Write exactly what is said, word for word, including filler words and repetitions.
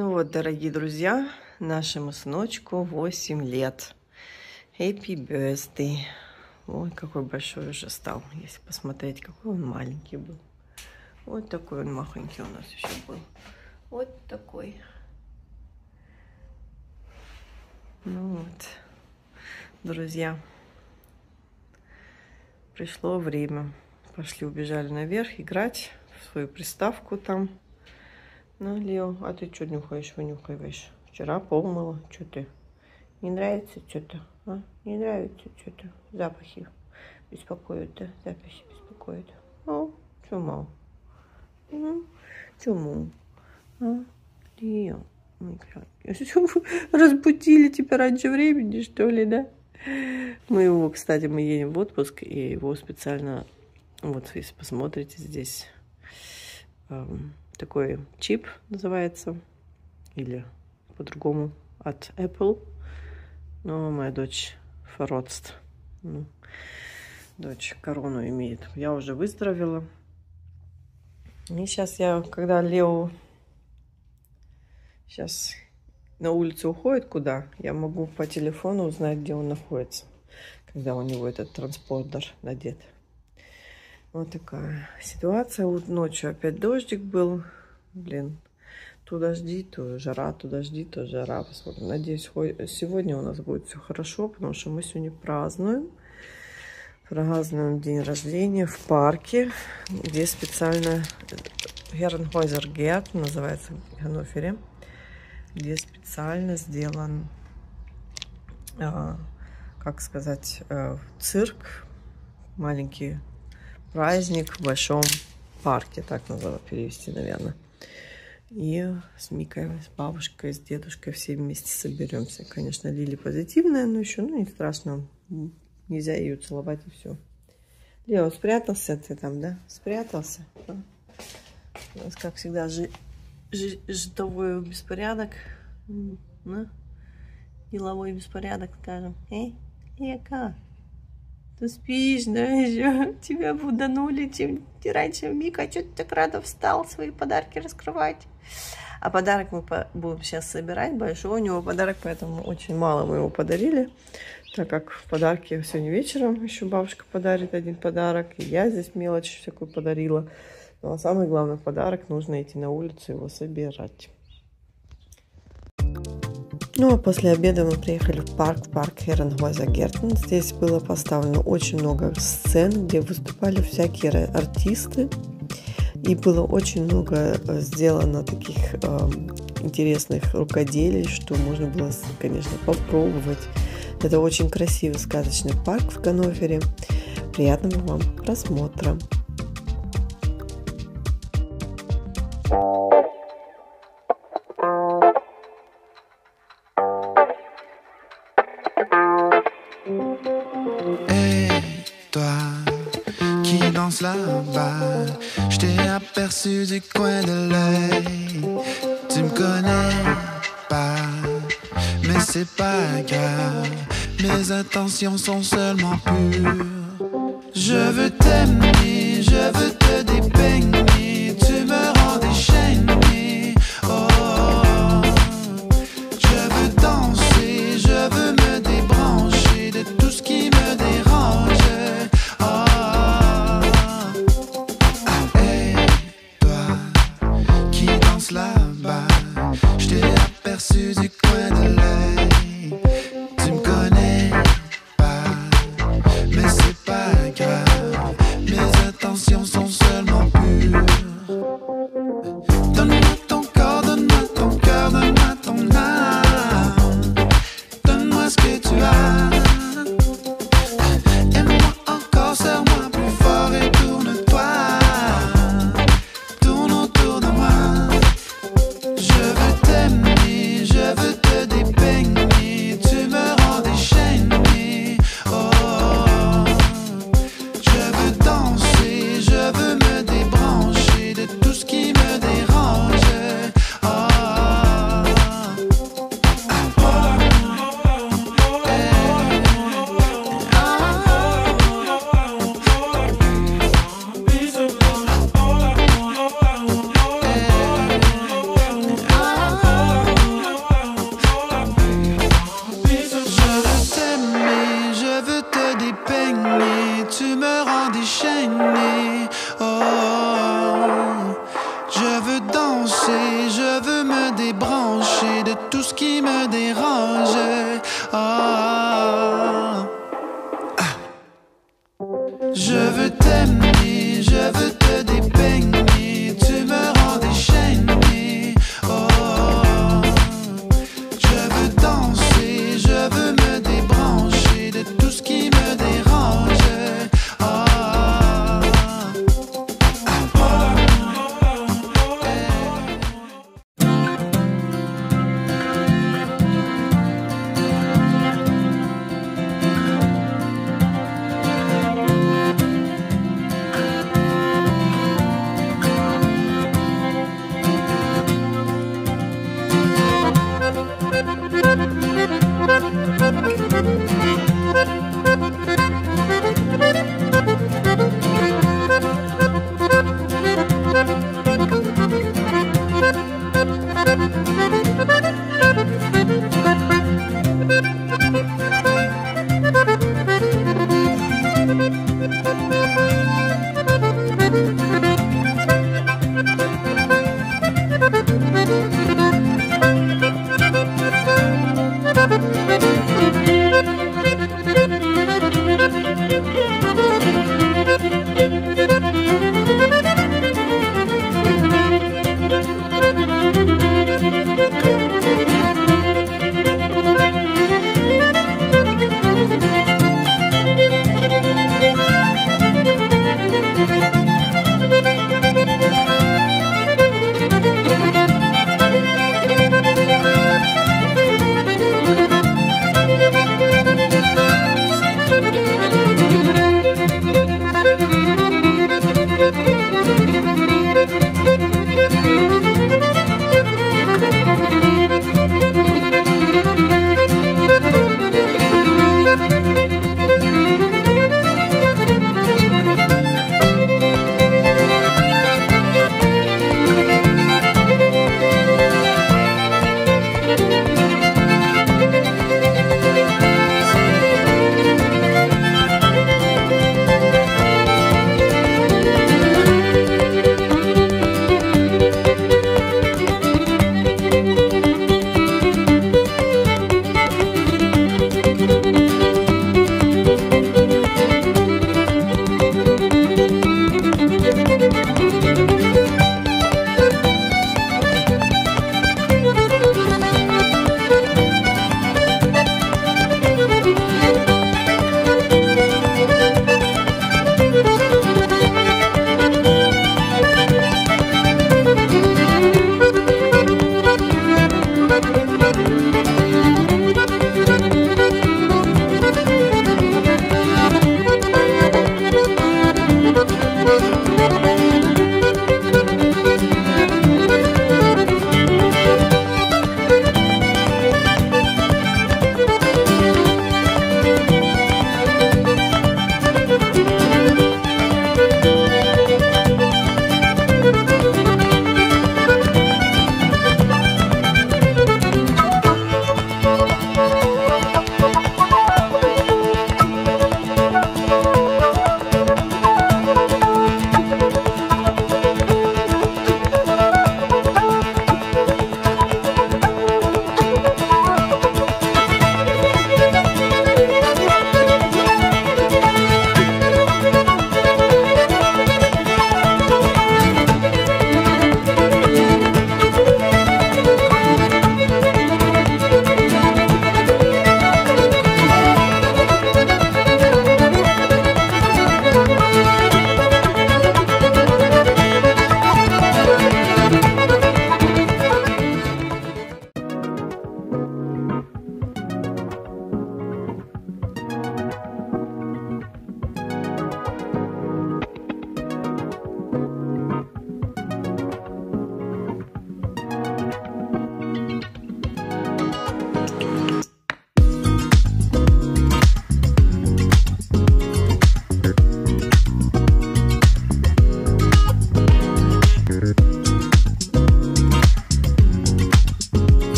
Ну вот, дорогие друзья, нашему сыночку восемь лет. Happy birthday. Ой, какой большой уже стал, если посмотреть, какой он маленький был. Вот такой он махонький у нас еще был. Вот такой. Ну вот, друзья, пришло время. Пошли, убежали наверх играть в свою приставку там. Ну, Лео, а ты что нюхаешь, вынюхиваешь? Вчера помыла, что ты? Не нравится что-то? А? Не нравится что-то? Запахи беспокоят, да? Запахи беспокоят. О, чему? Ну, чему? А? Лео, разбудили тебя раньше времени, что ли, да? Мы его, кстати, мы едем в отпуск, и его специально, вот если посмотрите, здесь эм, такой чип называется, или по-другому от Apple. Но моя дочь Фородст, ну, дочь корону имеет. Я уже выздоровела. И сейчас я, когда Лео сейчас на улицу уходит куда, я могу по телефону узнать, где он находится, когда у него этот транспондер надет. Вот такая ситуация. Вот ночью опять дождик был. Блин, то дожди, то жара, то дожди, то жара. Посмотрим. Надеюсь, сегодня у нас будет все хорошо, потому что мы сегодня празднуем. Празднуем день рождения в парке, где специально Herrenhäuser Gärten, называется в Ганновере, где специально сделан, э, как сказать, э, цирк, маленький праздник в большом парке, так надо перевести, наверное. И с Микой, с бабушкой, с дедушкой все вместе соберемся. Конечно, Лили позитивная, но еще, ну, не страшно. Нельзя ее целовать и все. Лео, спрятался ты там, да? Спрятался? А? У нас, как всегда, жи жи житовой беспорядок. Ну, деловой беспорядок, скажем. Эй, Лека, ты спишь, да, еще? Тебя буданули, чем раньше. Мика, что ты так рано встал свои подарки раскрывать? А подарок мы будем сейчас собирать. Большой у него подарок, поэтому очень мало мы его подарили. Так как в подарке сегодня вечером еще бабушка подарит один подарок. И я здесь мелочь всякую подарила. Но самый главный подарок, нужно идти на улицу его собирать. Ну а после обеда мы приехали в парк, в парк Herrenhäuser Gärten. Здесь было поставлено очень много сцен, где выступали всякие артисты. И было очень много сделано таких э, интересных рукоделий, что можно было, конечно, попробовать. Это очень красивый сказочный парк в Ганновере. Приятного вам просмотра! Là-bas, je t'ai aperçu du coin de l'œil. Tu me connais pas, mais c'est pas grave. Mes intentions sont seulement pures. Je veux t'aimer, je veux te dépeigner. Tu me rends déchaîné. Oh, oh, je veux danser, je veux me débrancher de tout ce qui me dérange. Là-bas, je t'ai aperçu du coin de l'œil. Tu me connais pas, mais c'est pas grave. Mes intentions sont seulement pures. t'aime